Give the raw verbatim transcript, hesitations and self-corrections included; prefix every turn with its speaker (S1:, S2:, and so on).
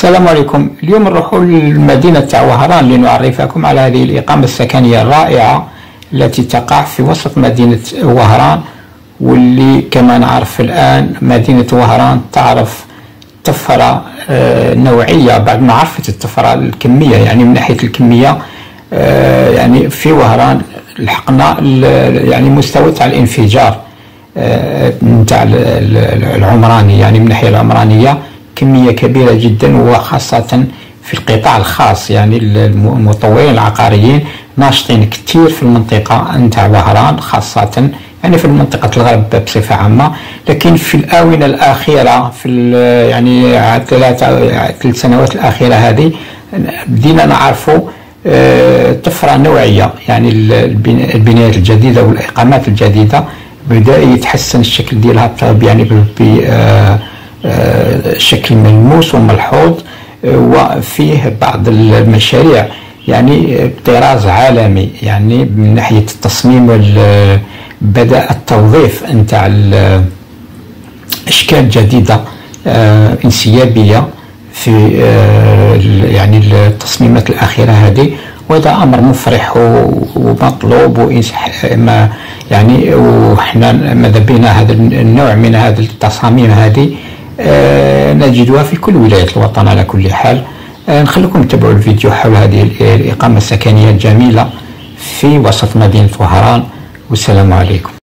S1: السلام عليكم. اليوم نروحوا للمدينة تاع وهران لنعرفكم على هذه الإقامة السكنية الرائعة التي تقع في وسط مدينة وهران، واللي كما نعرف الآن مدينة وهران تعرف طفرة نوعية بعد معرفة الطفرة الكمية. يعني من ناحية الكمية يعني في وهران لحقنا يعني مستوى تاع الانفجار نتاع العمراني، يعني من الناحية العمرانية كمية كبيرة جدا، وخاصة في القطاع الخاص. يعني المطورين العقاريين ناشطين كثير في المنطقة نتاع وهران، خاصة يعني في منطقة الغرب بصفة عامة. لكن في الآونة الأخيرة في يعني ثلاث ثلاث سنوات الأخيرة هذه بدينا نعرفوا طفرة نوعية. يعني البنايات الجديدة والإقامات الجديدة بدأ يتحسن الشكل ديالها يعني بشكل ملموس وملحوظ، وفيه بعض المشاريع يعني بطراز عالمي. يعني من ناحية التصميم بدأ التوظيف نتاع أشكال جديدة انسيابية في يعني التصميمات الأخيرة هذه، وهذا أمر مفرح ومطلوب ما يعني. وحنا ماذا بينا هذا النوع من هذه التصاميم هذه نجدها في كل ولايات الوطن على كل حال. نخليكم تتابعوا الفيديو حول هذه الإقامة السكنية الجميلة في وسط مدينة وهران، والسلام عليكم.